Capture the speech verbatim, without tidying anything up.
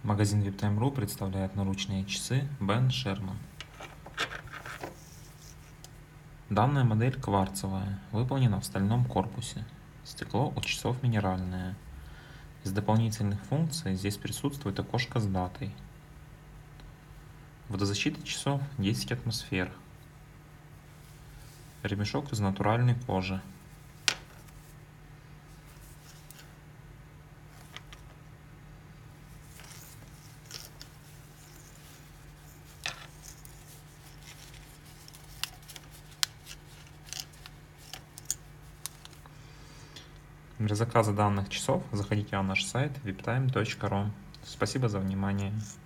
Магазин виптайм точка ру представляет наручные часы Ben Sherman. Данная модель кварцевая, выполнена в стальном корпусе. Стекло у часов минеральное. Из дополнительных функций здесь присутствует окошко с датой. Водозащита часов десять атмосфер. Ремешок из натуральной кожи. Для заказа данных часов заходите на наш сайт виптайм точка ру. Спасибо за внимание.